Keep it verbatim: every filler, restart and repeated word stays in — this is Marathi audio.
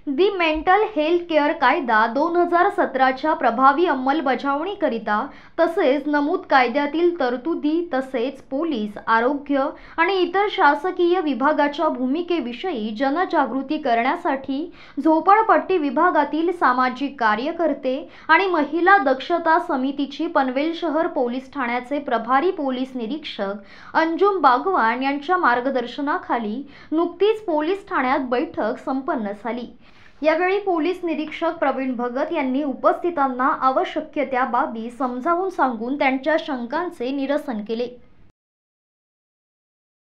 दी मेंटल हेल्थ केअर कायदा दोन हजार सतराच्या प्रभावी अंमलबजावणीकरिता तसेच नमूद कायद्यातील तरतुदी तसेच पोलीस, आरोग्य आणि इतर शासकीय विभागाच्या भूमिकेविषयी जनजागृती करण्यासाठी झोपडपट्टी विभागातील सामाजिक कार्यकर्ते आणि महिला दक्षता समितीची पनवेल शहर पोलीस ठाण्याचे प्रभारी पोलीस निरीक्षक अंजुम बागवान यांच्या मार्गदर्शनाखाली नुकतीच पोलीस ठाण्यात बैठक संपन्न झाली। यावेळी पोलीस निरीक्षक प्रवीण भगत यांनी उपस्थितांना आवश्यक त्या बाबी समजावून सांगून त्यांच्या शंकांचे निरसन केले।